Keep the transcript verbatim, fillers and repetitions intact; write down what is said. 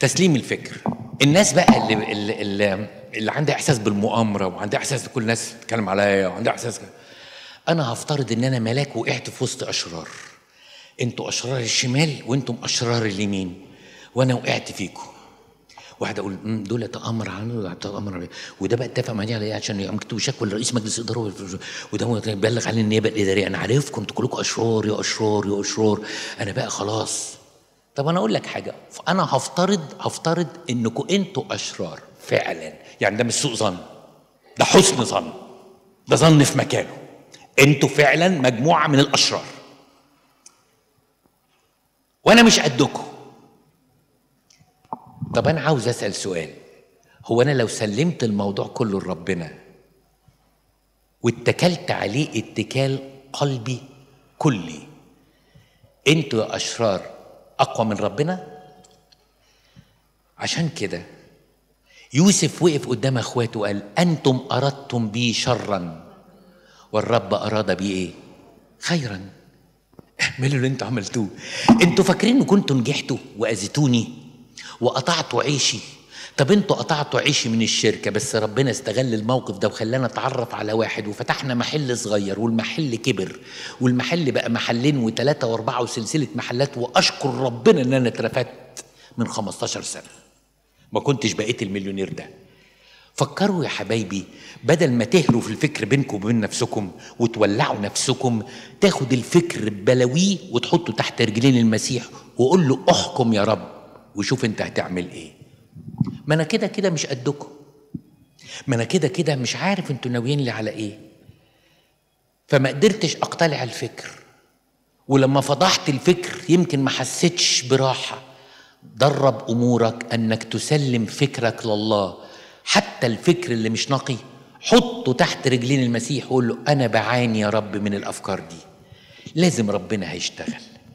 تسليم الفكر. الناس بقى اللي اللي, اللي, اللي عندها احساس بالمؤامره وعندها احساس كل الناس بتتكلم عليا وعندها احساس كده. انا هفترض ان انا ملاك وقعت في وسط اشرار، انتوا اشرار الشمال وانتم اشرار اليمين، وانا وقعت فيكم. واحد اقول دول تامر عنه وده تامر عليه، وده بقى اتفق معايا على ايه عشان يكتبوا شكوى لرئيس مجلس الاداره، وده يبلغ على النيابه الاداريه. انا عارفكم انتوا كلكم اشرار يا اشرار يا اشرار، انا بقى خلاص. طب انا اقول لك حاجه، انا هفترض هفترض انكم انتوا اشرار فعلا، يعني ده مش سوء ظن، ده حسن ظن، ده ظن في مكانه. انتوا فعلا مجموعه من الاشرار وانا مش قدكم. طب انا عاوز اسال سؤال، هو انا لو سلمت الموضوع كله لربنا واتكلت عليه اتكال قلبي كلي، انتوا يا اشرار اقوى من ربنا؟ عشان كده يوسف وقف قدام اخواته وقال انتم اردتم بي شرا والرب اراد بي ايه؟ خيرا. اعملوا اللي انتوا عملتوه. انتوا فاكرين ان كنتوا نجحتوا واذيتوني وقطعتوا عيشي؟ طب انتوا قطعتوا عيشي من الشركه، بس ربنا استغل الموقف ده وخلانا نتعرف على واحد وفتحنا محل صغير، والمحل كبر، والمحل بقى محلين وثلاثه واربعه وسلسله محلات. واشكر ربنا ان انا اترفدت من خمستاشر سنه، ما كنتش بقيت المليونير ده. فكروا يا حبايبي، بدل ما تهروا في الفكر بينكم وبين نفسكم وتولعوا نفسكم، تاخد الفكر ببلاويه وتحطه تحت رجلين المسيح وقول له احكم يا رب وشوف انت هتعمل ايه. ما انا كده كده مش قدكم، ما انا كده كده مش عارف انتوا ناويين لي على ايه، فما قدرتش اقتلع الفكر. ولما فضحت الفكر يمكن ما حسيتش براحه. درب امورك انك تسلم فكرك لله، حتى الفكر اللي مش نقي حطه تحت رجلين المسيح وقول له انا بعاني يا رب من الافكار دي. لازم ربنا هيشتغل.